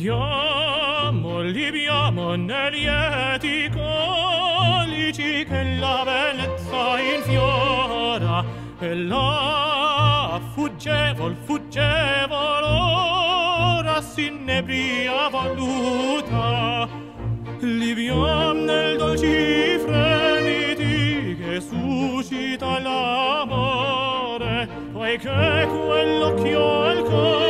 liviamo negli lieti colici che la bellezza infiora, e la fuggevol ora s'inebria voluta. Liviam nel dolci fremiti che suscita l'amore, poiché quell'occhio al cuore